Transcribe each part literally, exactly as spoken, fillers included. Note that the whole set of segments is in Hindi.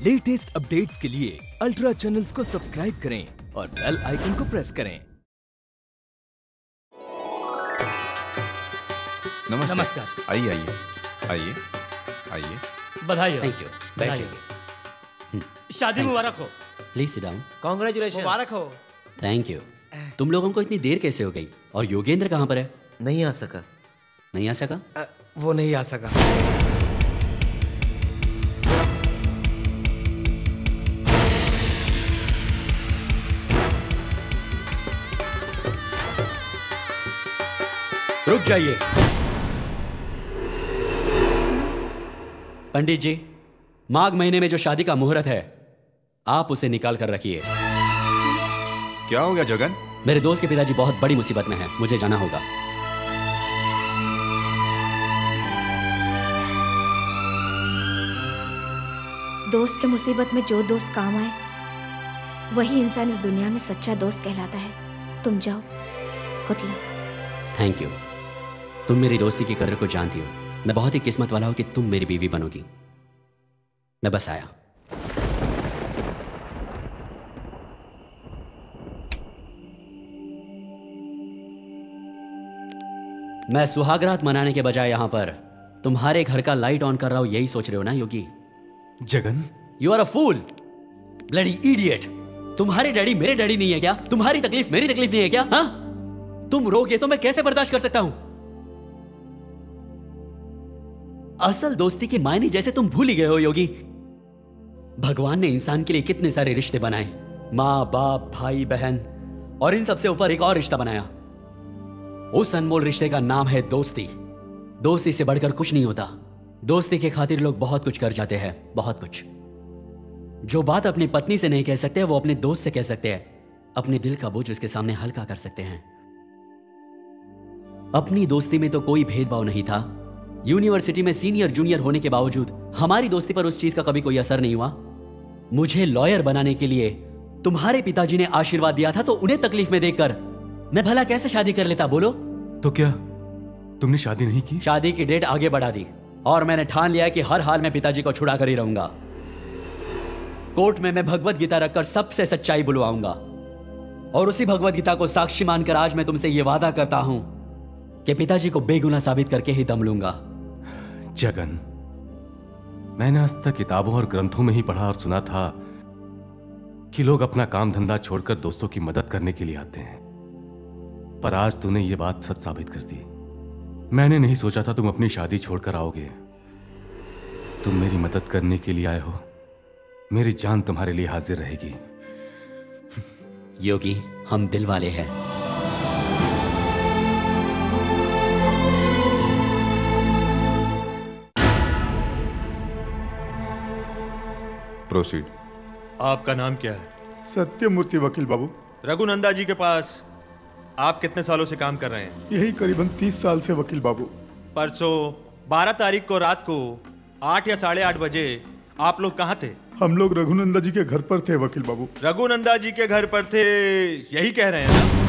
लेटेस्ट अपडेट्स के लिए अल्ट्रा चैनल्स को सब्सक्राइब करें और बेल आइकन को प्रेस करें। नमस्कार। नमस्कार। आइए आइए आइए आइए। बधाई हो। Thank you. बधाई हो। शादी मुबारक हो। Please sit down. कांग्रेचुलेशन। मुबारक हो। Thank you. तुम लोगों को इतनी देर कैसे हो गई? और योगेंद्र कहाँ पर है? नहीं आ सका। नहीं आ सका? आ, वो नहीं आ सका। रुक जाइए। पंडित जी, माघ महीने में जो शादी का मुहूर्त है, आप उसे निकाल कर रखिए। क्या हो गया जगन? मेरे दोस्त के पिताजी बहुत बड़ी मुसीबत में हैं, मुझे जाना होगा। दोस्त के मुसीबत में जो दोस्त काम आए, वही इंसान इस दुनिया में सच्चा दोस्त कहलाता है। तुम जाओ। Good luck. Thank you. तुम मेरी दोस्ती की कदर को जानती हो। मैं बहुत ही किस्मत वाला हूं कि तुम मेरी बीवी बनोगी। मैं बस आया। मैं सुहागरात मनाने के बजाय यहां पर तुम्हारे घर का लाइट ऑन कर रहा हूं, यही सोच रहे हो ना Yogi? Jagan, you are a fool, bloody idiot. तुम्हारे डैडी मेरे डैडी नहीं है क्या? तुम्हारी तकलीफ मेरी तकलीफ नहीं है क्या? हाँ? तुम रोगे तो मैं कैसे बर्दाश्त कर सकता हूं? असल दोस्ती की मायने जैसे तुम भूल ही गए हो योगी। भगवान ने इंसान के लिए कितने सारे रिश्ते बनाए, माँ बाप, भाई बहन, और इन सबसे ऊपर एक और रिश्ता बनाया। उस अनमोल रिश्ते का नाम है दोस्ती। दोस्ती से बढ़कर कुछ नहीं होता। दोस्ती के खातिर लोग बहुत कुछ कर जाते हैं, बहुत कुछ। जो बात अपनी पत्नी से नहीं कह सकते वो अपने दोस्त से कह सकते हैं। अपने दिल का बोझ उसके सामने हल्का कर सकते हैं। अपनी दोस्ती में तो कोई भेदभाव नहीं था। यूनिवर्सिटी में सीनियर जूनियर होने के बावजूद हमारी दोस्ती पर उस चीज का कभी कोई असर नहीं हुआ। मुझे लॉयर बनाने के लिए तुम्हारे पिताजी ने आशीर्वाद दिया था, तो उन्हें तकलीफ में देखकर मैं भला कैसे शादी कर लेता? बोलो। तो क्या तुमने शादी नहीं की? शादी की डेट आगे बढ़ा दी और मैंने ठान लिया कि हर हाल में पिताजी को छुड़ा कर ही रहूंगा। कोर्ट में मैं भगवत गीता रखकर सबसे सच्चाई बुलवाऊंगा और उसी भगवत गीता को साक्षी मानकर आज मैं तुमसे यह वादा करता हूं कि पिताजी को बेगुनाह साबित करके ही दम लूंगा। जगन, मैंने आज तक किताबों और ग्रंथों में ही पढ़ा और सुना था कि लोग अपना काम धंधा छोड़कर दोस्तों की मदद करने के लिए आते हैं, पर आज तूने ये बात सच साबित कर दी। मैंने नहीं सोचा था तुम अपनी शादी छोड़कर आओगे। तुम मेरी मदद करने के लिए आए हो। मेरी जान तुम्हारे लिए हाजिर रहेगी। योगी, हम दिल वाले हैं। प्रोसीड। आपका नाम क्या है? सत्यमूर्ति वकील बाबू। रघुनंदा जी के पास आप कितने सालों से काम कर रहे हैं? यही करीबन तीस साल से वकील बाबू। परसों बारह तारीख को रात को आठ या साढ़े आठ बजे आप लोग कहाँ थे? हम लोग रघुनंदा जी के घर पर थे वकील बाबू। रघुनंदा जी के घर पर थे, यही कह रहे हैं ना?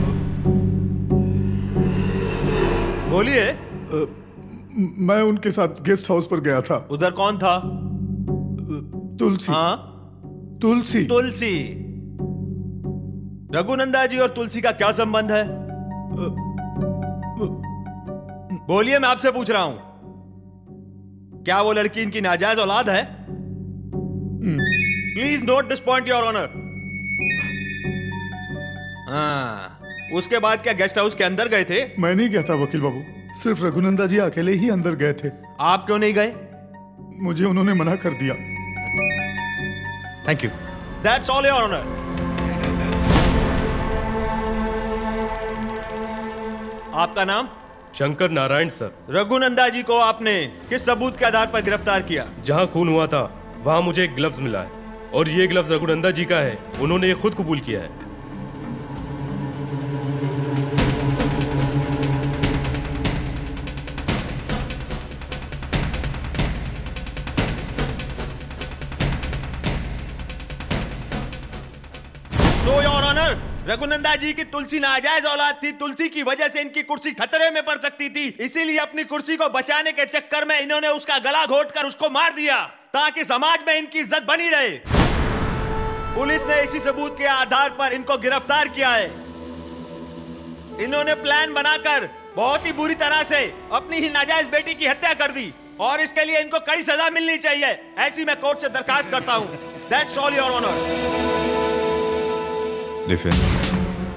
बोलिए। मैं उनके साथ गेस्ट हाउस पर गया था। उधर कौन था? तुलसी। हाँ? तुलसी। तुलसी। रघुनंदा जी और तुलसी का क्या संबंध है? बोलिए, मैं आपसे पूछ रहा हूं। क्या वो लड़की इनकी नाजायज औलाद है? Please note this point your honour. हाँ, उसके बाद क्या गेस्ट हाउस के अंदर गए थे? मैं नहीं गया था वकील बाबू, सिर्फ रघुनंदा जी अकेले ही अंदर गए थे। आप क्यों नहीं गए? मुझे उन्होंने मना कर दिया। Thank you. That's all your honour. आपका नाम? शंकर नारायण सर। रघुनंदा जी को आपने किस सबूत के आधार पर गिरफ्तार किया? जहां खून हुआ था वहां मुझे एक ग्लव्स मिला है और ये ग्लव्स रघुनंदा जी का है। उन्होंने ये खुद कबूल किया है। सो योर ऑनर, रघुनंदा जी की तुलसी नाजायज औलाद थी। तुलसी की वजह से इनकी कुर्सी खतरे में पड़ सकती थी, इसीलिए अपनी कुर्सी को बचाने के चक्कर में इन्होंने उसका गला घोटकर उसको मार दिया। ताकि समाज में इनकी इज्जत बनी रहे। पुलिस ने इसी सबूत के आधार पर इनको गिरफ्तार किया है। इन्होंने प्लान बनाकर बहुत ही बुरी तरह से अपनी ही नाजायज बेटी की हत्या कर दी और इसके लिए इनको कड़ी सजा मिलनी चाहिए, ऐसी मैं कोर्ट से दरखास्त करता हूं। That's all, Your Honor. Defence,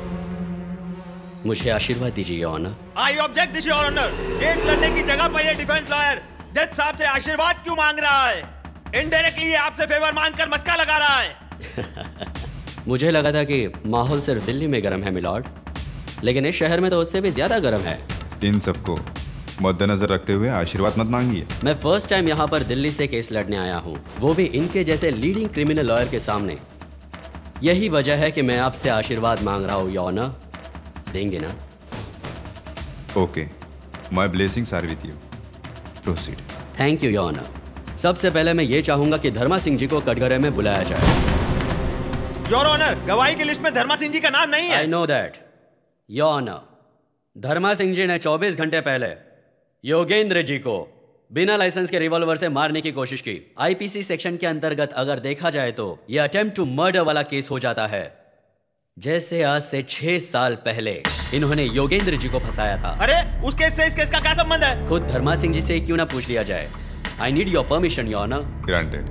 मुझे आशीर्वाद दीजिए your honour. I object this your honour. Case लड़ने की जगह पर ये डिफेंस लॉयर जज साहब से आशीर्वाद क्यों मांग रहा है? इनडायरेक्टली ये आपसे फेवर मांगकर मस्का लगा रहा है। मुझे लगा था कि माहौल सिर्फ दिल्ली में गर्म है मिलॉर्ड, लेकिन इस शहर में तो उससे भी ज्यादा गर्म है। इन सबको मद्देनजर रखते हुए आशीर्वाद मत मांगिए। मैं फर्स्ट टाइम यहाँ पर दिल्ली से केस लड़ने आया हूँ, वो भी इनके जैसे लीडिंग क्रिमिनल लॉयर के सामने। यही वजह है कि मैं आपसे आशीर्वाद मांग रहा हूँ योर ऑनर। देंगे ना? Okay, my blessings are with you. Proceed. Thank you your honour. सबसे पहले मैं ये चाहूंगा कि धर्मा सिंह जी को कटघरे में बुलाया जाए। योर ऑनर, गवाही की लिस्ट में धर्मा सिंह जी का नाम नहीं है। I know that your honour. Dharma Singh ji ने चौबीस घंटे पहले योगेंद्र जी को बिना लाइसेंस के रिवॉल्वर से मारने की कोशिश की। आईपीसी सेक्शन के अंतर्गत अगर देखा जाए तो यह अटेम्प्ट टू मर्डर वाला केस हो जाता है। जैसे आज से छह साल पहले इन्होंने योगेंद्र जी को फंसाया था। अरे उस केस से इस केस का क्या संबंध है? खुद धर्मा सिंह जी से क्यों ना पूछ लिया जाए। I need your permission your honour. Granted.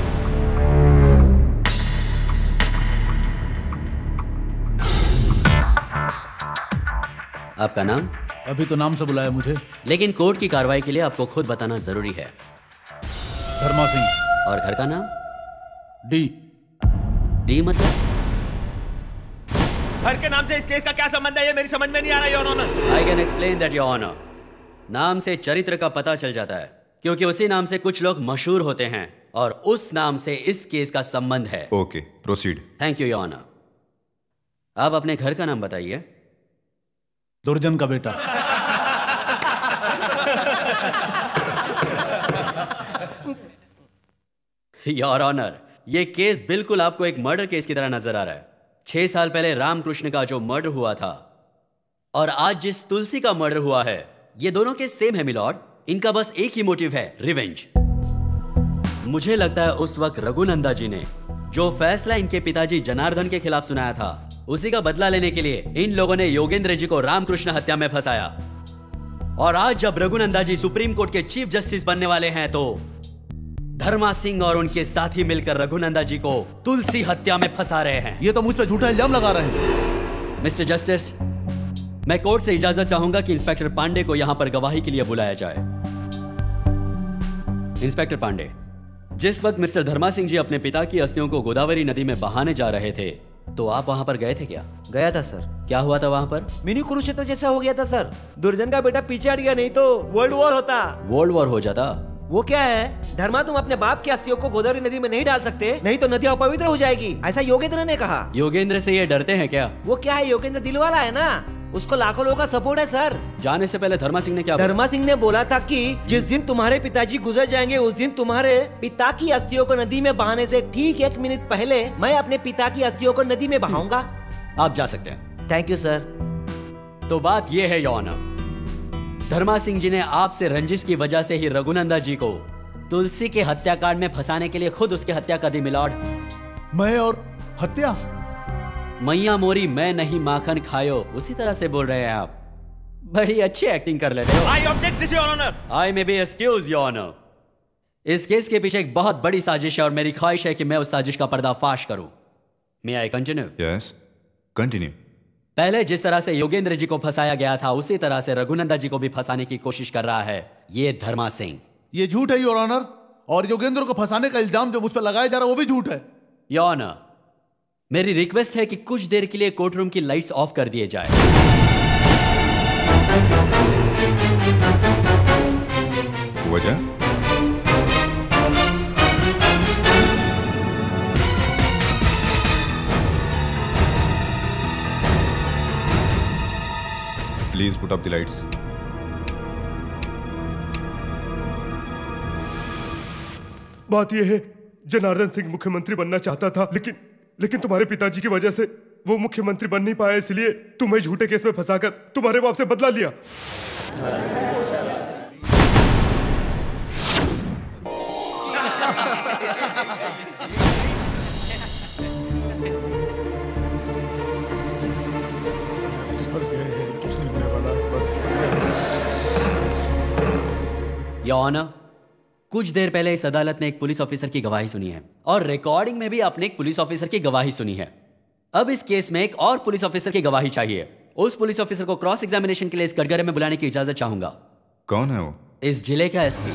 आपका नाम? अभी तो नाम से बुलाया मुझे, लेकिन कोर्ट की कार्रवाई के लिए आपको खुद बताना जरूरी है। धर्मा सिंह। और घर का नाम? डी। डी मतलब? घर के नाम से इस केस का क्या संबंध है, ये मेरी समझ में नहीं आ रहा your honour. I can explain that your honour. नाम से चरित्र का पता चल जाता है, क्योंकि उसी नाम से कुछ लोग मशहूर होते हैं और उस नाम से इस केस का संबंध है। Okay, proceed. Thank you your honour. आप अपने घर का नाम बताइए। दुर्जन का बेटा। योर ऑनर, ये केस बिल्कुल आपको एक मर्डर केस की तरह नजर आ रहा है। छह साल पहले रामकृष्ण का जो मर्डर हुआ था और आज जिस तुलसी का मर्डर हुआ है, ये दोनों केस सेम है मिलॉर्ड। इनका बस एक ही मोटिव है, रिवेंज। मुझे लगता है उस वक्त रघुनंदा जी ने जो फैसला इनके पिताजी जनार्दन के खिलाफ सुनाया था, उसी का बदला लेने के लिए इन लोगों ने योगेंद्र जी को रामकृष्ण हत्या में फंसाया। और आज जब रघुनंदा जी सुप्रीम कोर्ट के चीफ जस्टिस बनने वाले हैं, तो धर्मा सिंह और उनके साथी मिलकर रघुनंदा जी को तुलसी हत्या में फंसा रहे हैं। ये तो मुझ पर झूठा इल्जाम लगा रहे हैं। मिस्टर जस्टिस, मैं कोर्ट से इजाजत चाहूंगा कि इंस्पेक्टर पांडे को यहां पर गवाही के लिए बुलाया जाए। इंस्पेक्टर पांडे, जिस वक्त मिस्टर धर्मा सिंह जी अपने पिता की अस्थियों को गोदावरी नदी में बहाने जा रहे थे, तो आप वहां पर गए थे क्या? गया था सर। क्या हुआ था वहां पर? मिनी कुरुक्षेत्र जैसा हो गया था सर। दुर्जन का बेटा पीछे हट गया, नहीं तो वर्ल्ड वॉर होता। वर्ल्ड वॉर हो जाता? वो क्या है, धर्मा तुम अपने बाप की अस्थियों को गोदावरी नदी में नहीं डाल सकते, नहीं तो नदी अपवित्र हो जाएगी, ऐसा योगेंद्र ने कहा। योगेंद्र से ये डरते हैं क्या? वो क्या है, योगेंद्र दिलवाला है ना, उसको लाखों लोगों का सपोर्ट है सर। जाने से पहले धर्मा सिंह ने क्या बोला? धर्मा सिंह ने बोला था कि जिस दिन तुम्हारे पिताजी गुजर जाएंगे, उस दिन तुम्हारे पिता की अस्थियों को नदी में बहाने से ठीक एक मिनट पहले मैं अपने पिता की अस्थियों को नदी में बहाऊंगा। आप जा सकते हैं। Thank you sir. तो बात यह है योर ऑनर, धर्मा सिंह जी ने आपसे रंजिश की वजह से ही रघुनंदा जी को तुलसी के हत्याकांड में फंसाने के लिए खुद उसकी हत्या कर दी मिलॉर्ड। मैं और हत्या? मैया मोरी मैं नहीं माखन खायो, उसी तरह से बोल रहे हैं आप। बड़ी अच्छी एक्टिंग कर लेते हो। I object this your honour. I may be excuse your honour. इस केस के पीछे एक बहुत बड़ी साजिश है और मेरी ख्वाहिश है कि मैं उस साजिश का पर्दाफाश करूं। May I continue? Yes, continue. पहले जिस तरह से योगेंद्र जी को फंसाया गया था, उसी तरह से रघुनंदा जी को भी फंसाने की कोशिश कर रहा है ये धर्मा सिंह। ये झूठ है योर ऑनर, और योगेंद्र को फंसाने का इल्जाम जो मुझ पर लगाया जा रहा है वो भी झूठ है। योर ऑनर, मेरी रिक्वेस्ट है कि कुछ देर के लिए कोर्ट रूम की लाइट्स ऑफ कर दिए जाए। वजह? Please put up the lights. बात यह है, जनार्दन सिंह मुख्यमंत्री बनना चाहता था, लेकिन लेकिन तुम्हारे पिताजी की वजह से वो मुख्यमंत्री बन नहीं पाया, इसलिए तुम्हें झूठे केस में फंसाकर तुम्हारे बाप से बदला लिया। योर ऑनर, कुछ देर पहले इस अदालत ने एक पुलिस ऑफिसर की गवाही सुनी है और रिकॉर्डिंग में भी आपने एक पुलिस ऑफिसर की गवाही सुनी है। अब इस केस में एक और पुलिस ऑफिसर की गवाही चाहिए। उस पुलिस ऑफिसर को क्रॉस एग्जामिनेशन के लिए इस कटघरे में बुलाने की इजाजत चाहूंगा। कौन है वो? इस जिले का एसपी।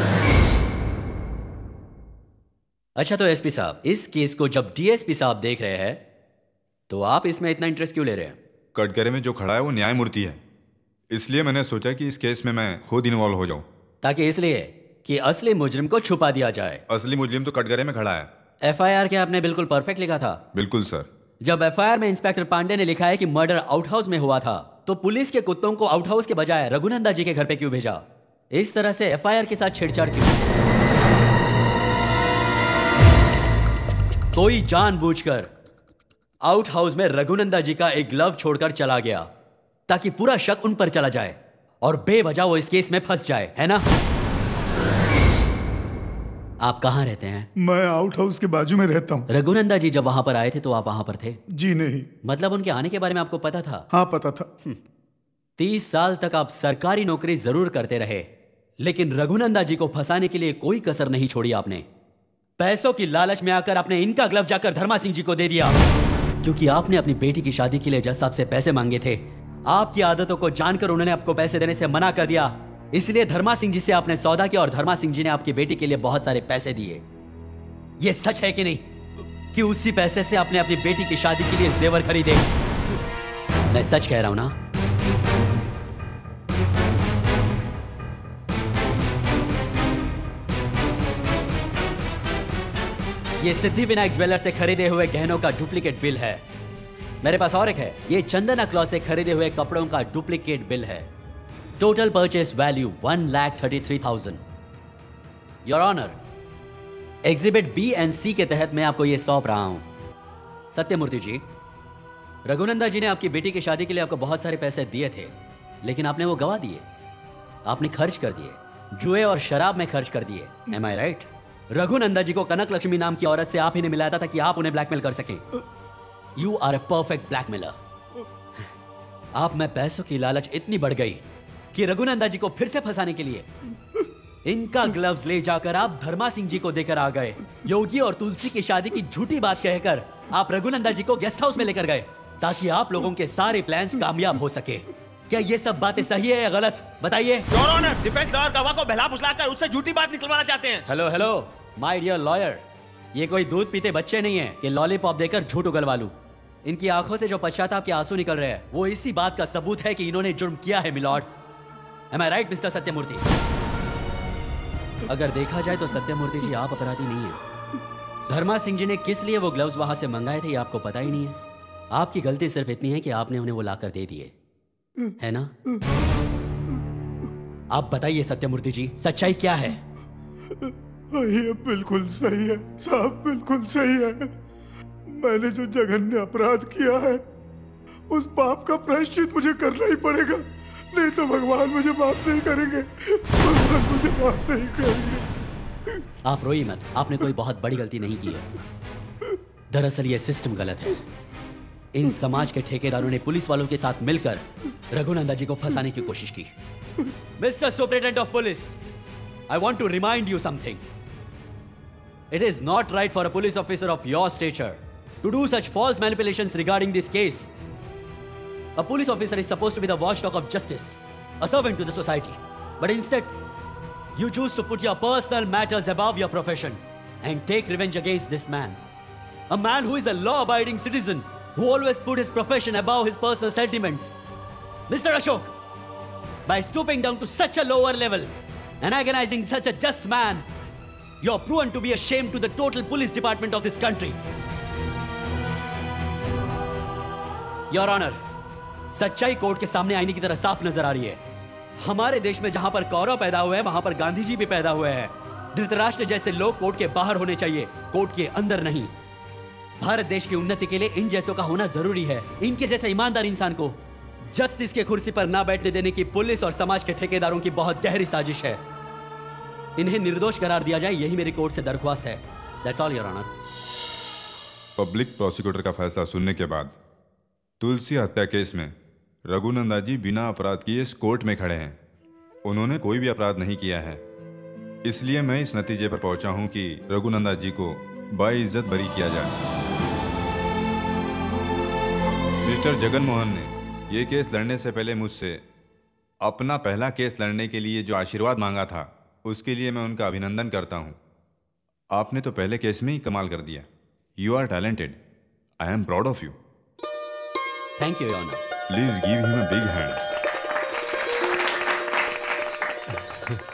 अच्छा तो एसपी साहब, इस केस को जब डीएसपी साहब देख रहे हैं तो आप इसमें इतना इंटरेस्ट क्यों ले रहे हैं? कटघरे में जो खड़ा है वो न्यायमूर्ति है, इसलिए मैंने सोचा कि इस केस में मैं खुद इन्वॉल्व हो जाऊं। ताकि इसलिए कि असली मुजरिम को छुपा दिया जाए। असली मुजरिम तो कटघरे में खड़ा है। एफआईआर क्या आपने बिल्कुल परफेक्ट लिखा था? बिल्कुल सर। जब एफआईआर में इंस्पेक्टर पांडे ने लिखा है कि मर्डर आउट हाउस में हुआ था, तो पुलिस के कुत्तों को आउट हाउस के बजाय रघुनंदा जी के घर पे क्यों भेजा? इस तरह से एफआईआर के साथ छेड़छाड़ क्यों? कोई जानबूझकर आउट हाउस में रघुनंदा जी का एक ग्लव छोड़कर चला गया ताकि पूरा शक उन पर चला जाए और बेवजह वो इस केस में फंस जाए, है ना? आप कहां रहते हैं? मैं आउट हाउस के बाजू में रहता हूँ। रघुनंदा जी जब वहां पर आए थे तो आप वहां पर थे? जी नहीं। मतलब उनके आने के बारे में आपको पता था? हाँ पता था। तीस साल तक आप सरकारी नौकरी जरूर करते रहे, लेकिन रघुनंदा जी को फंसाने के लिए कोई कसर नहीं छोड़ी आपने। पैसों की लालच में आकर आपने इनका ग्लव जाकर धर्मा सिंह जी को दे दिया, क्योंकि आपने अपनी बेटी की शादी के लिए जज साहब से पैसे मांगे थे। आपकी आदतों को जानकर उन्होंने आपको पैसे देने से मना कर दिया, इसलिए धर्मा सिंह जी से आपने सौदा किया और धर्मा सिंह जी ने आपकी बेटी के लिए बहुत सारे पैसे दिए। यह सच है कि नहीं कि उसी पैसे से आपने अपनी बेटी की शादी के लिए जेवर खरीदे? मैं सच कह रहा हूं ना? ये सिद्धि विनायक ज्वेलर से खरीदे हुए गहनों का डुप्लीकेट बिल है। मेरे पास और एक है, ये चंदना क्लॉथ से खरीदे हुए कपड़ों का डुप्लीकेट बिल है। Total purchase value one lakh thirty three thousand. Your honour, exhibit B and C के तहत मैं आपको ये सौंप रहा हूं। सत्यमूर्ति जी, रघुनंदा जी ने आपकी बेटी की शादी के लिए आपको बहुत सारे पैसे दिए थे, लेकिन आपने वो गवा दिए, आपने खर्च कर दिए, जुए और शराब में खर्च कर दिए। M I right? रघुनंदा जी को कनक लक्ष्मी नाम की औरत से आप ही ने मिलाया था ताकि आप उन्हें ब्लैकमेल कर सकें। You are a perfect blackmailer. आप में पैसों की लालच इतनी बढ़ गई कि रघुनंदा जी को फिर से फंसाने के लिए इनका ग्लव्स ले जाकर आप धर्मा सिंह जी को देकर आ गए। योगी और तुलसी की शादी की झूठी बात कहकर आप रघुनंदा जी को गेस्ट हाउस में लेकर गए ताकि आप लोगों के सारे प्लान्स कामयाब हो सके। क्या ये सब बातें सही है या गलत? बताइए। योर ऑनर, डिफेंस लॉयर गवाह को बहला फुसलाकर उससे झूठी बात निकलवाना चाहते हैं। Hello hello my dear lawyer, ये कोई दूध पीते बच्चे नहीं है कि लॉलीपॉप देकर झूठ उगलवा लूं। इनकी आंखों से जो पश्चाताप के आंसू निकल रहे हैं वो इसी बात का सबूत है कि इन्होंने जुर्म किया है milord. Am I right mister Satyamurthy? अगर देखा जाए तो सत्यमूर्ति जी आप अपराधी नहीं है। धर्मा सिंह जी ने किस लिए वो ग्लव्स वहां से मंगाए थे ये आपको पता ही नहीं है। आपकी गलती सिर्फ इतनी है कि आपने उन्हें वो लाकर दे दिए, है ना? आप बताइए सत्यमूर्ति जी, सच्चाई क्या है? ये बिल्कुल सही है साहब, बिल्कुल सही है। मैंने जो जघन्य अपराध किया है उस पाप का प्रायश्चित मुझे करना ही पड़ेगा, नहीं तो भगवान मुझे माफ नहीं करेंगे, भगवान मुझे माफ नहीं करेंगे। आप रोइए मत, आपने कोई बहुत बड़ी गलती नहीं की है। दरअसल ये सिस्टम गलत है। इन समाज के ठेकेदारों ने पुलिस वालों के साथ मिलकर रघुनंदा जी को फंसाने की कोशिश की। Mister superintendent of police, I want to remind you something. It is not right for a police officer of your stature to do such false manipulations regarding this case. A police officer is supposed to be the watchdog of justice, a servant to the society. But instead, you choose to put your personal matters above your profession and take revenge against this man. A man who is a law-abiding citizen who always put his profession above his personal sentiments. Mister Ashok, by stooping down to such a lower level and agonizing such a just man, you are proven to be a shame to the total police department of this country. Your Honor, सच्चाई कोर्ट के सामने आईने की तरह साफ नजर आ रही है। हमारे देश में जहां पर कौरव पैदा हुए हैं वहां पर गांधी जी भी पैदा हुए हैं। धृतराष्ट्र जैसे लोग कोर्ट के बाहर होने चाहिए, कोर्ट के अंदर नहीं। भारत देश की उन्नति के लिए इन जैसों का होना जरूरी है। इनके जैसे ईमानदार इंसान को जस्टिस के कुर्सी पर ना बैठने देने की पुलिस और समाज के ठेकेदारों की बहुत गहरी साजिश है। इन्हें निर्दोष करार दिया जाए, यही मेरी कोर्ट से दरख्वास्त है। That's all, Your Honor. Public prosecutor का फैसला सुनने के बाद तुलसी हत्या केस में रघुनंदा जी बिना अपराध किए इस कोर्ट में खड़े हैं। उन्होंने कोई भी अपराध नहीं किया है। इसलिए मैं इस नतीजे पर पहुंचा हूं कि रघुनंदन जी को बाइज्जत बरी किया जाए। मिस्टर जगन मोहन ने ये केस लड़ने से पहले मुझसे अपना पहला केस लड़ने के लिए जो आशीर्वाद मांगा था, उसके लिए मैं उनका अभिनंदन करता हूं। आपने तो पहले केस में ही कमाल कर दिया। You are talented. I am proud of you. Thank you your honour. Please give him a big hand.